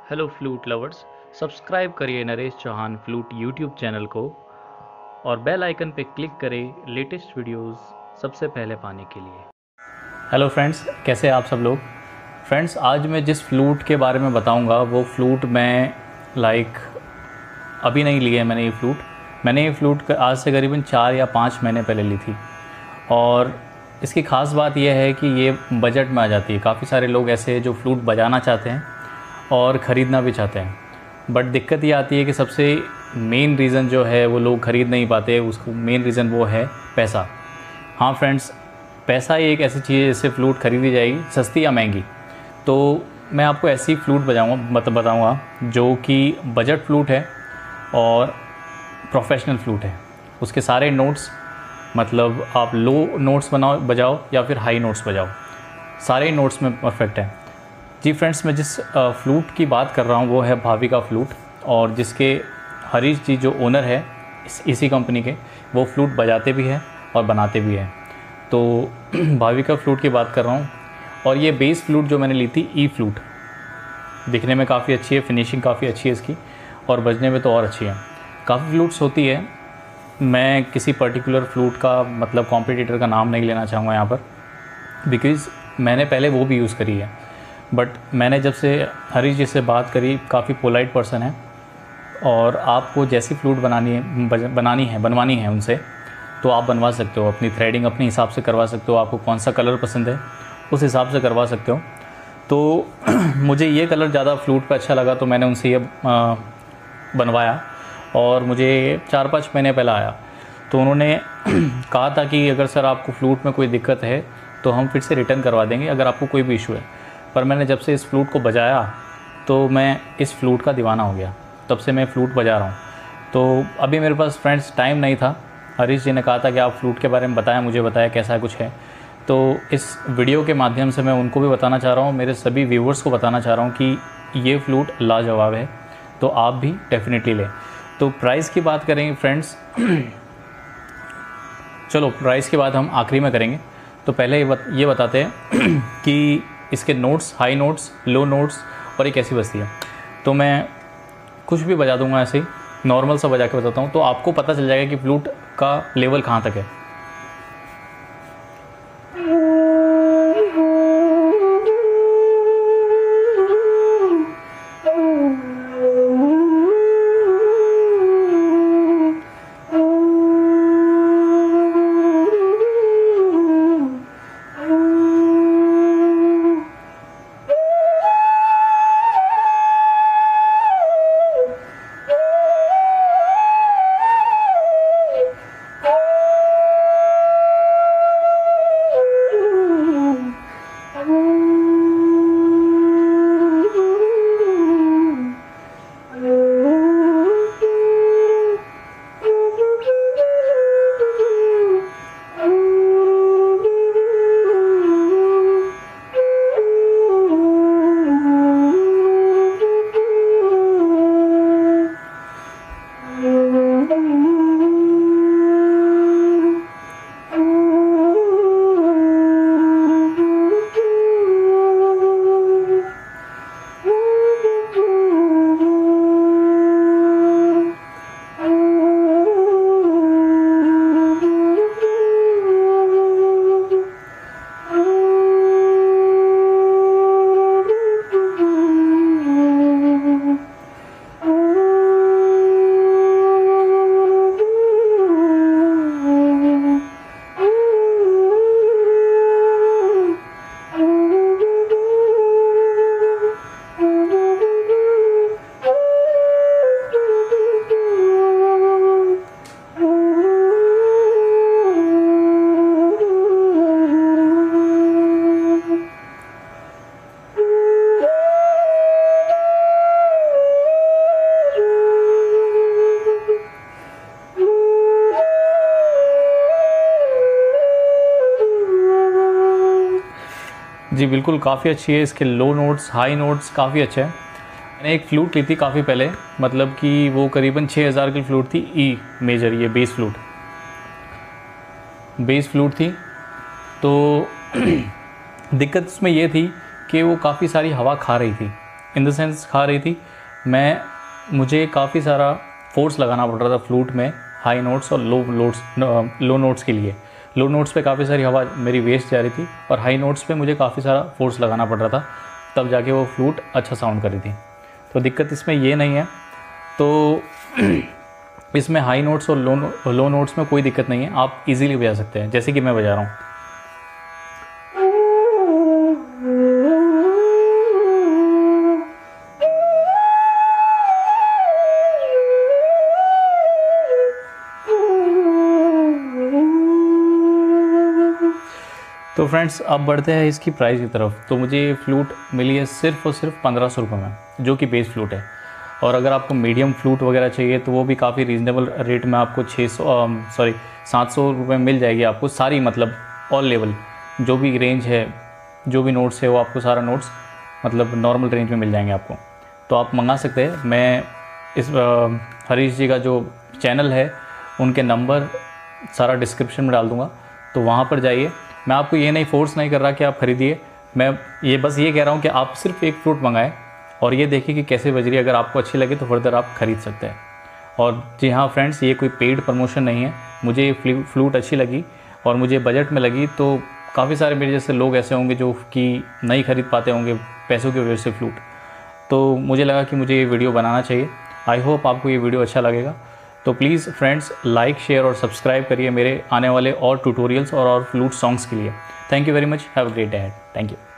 Hello flute lovers. Subscribe करिए Naresh Chauhan flute YouTube channel को और बेल आइकन पे क्लिक करें लेटेस्ट वीडियोस सबसे पहले पाने के लिए। हेलो फ्रेंड्स, कैसे हैं आप सब लोग। फ्रेंड्स, आज मैं जिस फ्लूट के बारे में बताऊंगा वो फ्लूट मैं अभी नहीं लिया है। मैंने ये फ्लूट आज से करीबन 4 या 5 महीने पहले ली थी और इसकी ख़ास बात यह है कि ये बजट में आ जाती है। काफ़ी सारे लोग ऐसे हैं जो फ्लूट बजाना चाहते हैं और ख़रीदना भी चाहते हैं, बट दिक्कत ये आती है कि सबसे मेन रीज़न जो है वो लोग ख़रीद नहीं पाते। उसको मेन रीज़न वो है पैसा। हाँ फ्रेंड्स, पैसा ही एक ऐसी चीज़ है जिससे फ़्लूट ख़रीदी जाएगी, सस्ती या महंगी। तो मैं आपको ऐसी फ़्लूट बताऊँगा जो कि बजट फ़्लूट है और प्रोफेशनल फ़्लूट है। उसके सारे नोट्स, मतलब आप लो नोट्स बजाओ या फिर हाई नोट्स बजाओ, सारे नोट्स में परफेक्ट है। जी फ्रेंड्स, मैं जिस फ्लूट की बात कर रहा हूँ वो है भाविका फ्लूट, और जिसके हरीश जी जो ओनर है इसी कंपनी के, वो फ्लूट बजाते भी हैं और बनाते भी हैं। तो भाविका फ्लूट की बात कर रहा हूँ। और ये बेस फ्लूट जो मैंने ली थी, ई फ्लूट, दिखने में काफ़ी अच्छी है, फिनिशिंग काफ़ी अच्छी है इसकी, और बजने में तो और अच्छी है। काफ़ी फ्लूट्स होती है, मैं किसी पर्टिकुलर फ्लूट का मतलब कॉम्पिटिटर का नाम नहीं लेना चाहूँगा यहाँ पर, बिकॉज़ मैंने पहले वो भी यूज़ करी है। बट मैंने जब से हरीश जी से बात करी, काफ़ी पोलाइट पर्सन है, और आपको जैसी फ्लूट बनवानी है उनसे, तो आप बनवा सकते हो। अपनी थ्रेडिंग अपने हिसाब से करवा सकते हो, आपको कौन सा कलर पसंद है उस हिसाब से करवा सकते हो। तो मुझे ये कलर ज़्यादा फ्लूट पे अच्छा लगा, तो मैंने उनसे ये बनवाया और मुझे 4-5 महीने पहले आया। तो उन्होंने कहा था कि अगर सर आपको फ्लूट में कोई दिक्कत है तो हम फिर से रिटर्न करवा देंगे अगर आपको कोई भी इशू है। पर मैंने जब से इस फ्लूट को बजाया तो मैं इस फ्लूट का दीवाना हो गया, तब से मैं फ़्लूट बजा रहा हूँ। तो अभी मेरे पास फ्रेंड्स टाइम नहीं था। हरीश जी ने कहा था कि आप फ्लूट के बारे में बताएं, मुझे बताया कैसा कुछ है। तो इस वीडियो के माध्यम से मैं उनको भी बताना चाह रहा हूँ, मेरे सभी व्यूवर्स को बताना चाह रहा हूँ कि ये फ़्लूट लाजवाब है, तो आप भी डेफिनेटली लें। तो प्राइस की बात करेंगे फ्रेंड्स, चलो प्राइस की बात हम आखिरी में करेंगे। तो पहले ये बताते हैं कि इसके notes, high notes, low notes और एक ऐसी बजती है। तो मैं कुछ भी बजा दूंगा, ऐसे ही नॉर्मल सा बजा के बताता हूँ, तो आपको पता चल जाएगा कि फ्लूट का लेवल कहाँ तक है। जी बिल्कुल, काफ़ी अच्छी है। इसके लो नोट्स, हाई नोट्स काफ़ी अच्छे हैं। मैंने एक फ़्लूट ली थी काफ़ी पहले, मतलब कि वो करीबन 6000 की फ़्लूट थी, ई मेजर, ये बेस फ़्लूट थी। तो दिक्कत इसमें ये थी कि वो काफ़ी सारी हवा खा रही थी इन द सेंस खा रही थी, मुझे काफ़ी सारा फोर्स लगाना पड़ रहा था फ्लूट में, हाई नोट्स और लो नोट्स के लिए। लो नोट्स पे काफ़ी सारी हवा मेरी वेस्ट जा रही थी और हाई नोट्स पे मुझे काफ़ी सारा फोर्स लगाना पड़ रहा था, तब जाके वो फ्लूट अच्छा साउंड कर रही थी। तो दिक्कत इसमें ये नहीं है। तो इसमें हाई नोट्स और लो नोट्स में कोई दिक्कत नहीं है, आप इजीली बजा सकते हैं, जैसे कि मैं बजा रहा हूँ। तो फ्रेंड्स अब बढ़ते हैं इसकी प्राइस की तरफ। तो मुझे ये फ्लूट मिली है सिर्फ़ और सिर्फ 1500 रुपये में, जो कि बेस फ्लूट है। और अगर आपको मीडियम फ्लूट वगैरह चाहिए तो वो भी काफ़ी रीज़नेबल रेट में आपको 700 रुपये में मिल जाएगी आपको सारी, मतलब ऑल लेवल जो भी रेंज है, जो भी नोट्स है वो आपको सारा नोट्स मतलब नॉर्मल रेंज में मिल जाएंगे आपको। तो आप मंगा सकते हैं। मैं इस हरीश जी का जो चैनल है उनके नंबर सारा डिस्क्रिप्शन में डाल दूँगा, तो वहाँ पर जाइए। मैं आपको ये नहीं फोर्स नहीं कर रहा कि आप खरीदिए, मैं बस ये कह रहा हूँ कि आप सिर्फ एक फ्लूट मंगाएं और ये देखिए कि कैसे बज रही है। अगर आपको अच्छी लगे तो फर्दर आप ख़रीद सकते हैं। और जी हाँ फ्रेंड्स, ये कोई पेड प्रमोशन नहीं है, मुझे ये फ्लूट अच्छी लगी और मुझे बजट में लगी। तो काफ़ी सारे मेरे जैसे लोग ऐसे होंगे जो कि नहीं खरीद पाते होंगे पैसों की वजह से फ्लूट, तो मुझे लगा कि मुझे ये वीडियो बनाना चाहिए। आई होप आपको ये वीडियो अच्छा लगेगा। तो प्लीज़ फ्रेंड्स लाइक, शेयर और सब्सक्राइब करिए मेरे आने वाले और ट्यूटोरियल्स और फ्लूट सॉन्ग्स के लिए। Thank you very much, have a great day ahead. Thank you.